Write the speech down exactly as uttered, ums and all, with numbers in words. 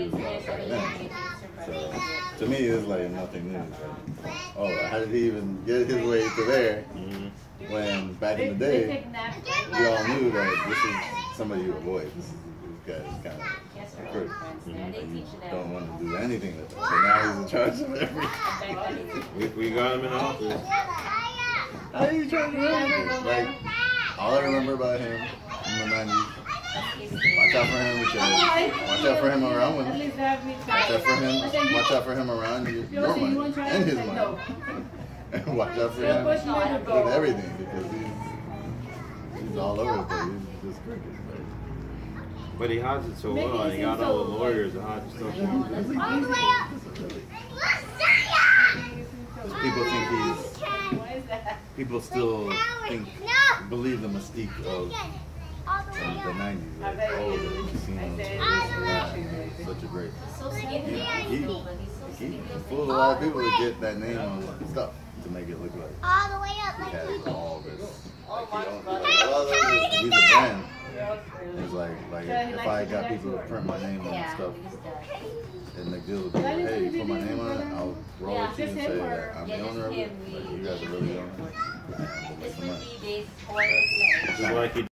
was back then. So to me, it's like nothing new. It's like, oh, how did he even get his way to there? Mm-hmm. When back in the day, we all knew that this is somebody you avoid. This, is, this guy is kind of a crook. Mm-hmm. You don't want to do anything with him. So now he's in charge of everything. we, we got him in office. How are you trying to do anything? Like, all I remember about him in the nineties, watch out for him because watch out for him around when watch out for him watch out for him around your, your money and his money. And watch out for him with everything because he's he's all over the place. He's just crooked. But he hides it so well, and he got all the lawyers to hide the stuff. All the way up. People think he's people still think believe the mystique of of the nineties, like, oh, the casinos, this and that, and such a great. He, he, he fooled a lot of people to get that name on stuff to make it look like All the way up. he had all this. Like he owned, like, well, he's a brand. It's like, like if I got people to print my name on stuff, and the deal would be like, hey, put my name on it, I'll roll it to you and say that I'm the owner of it. Like, you guys are really the owner. And we'll make some money. Just like he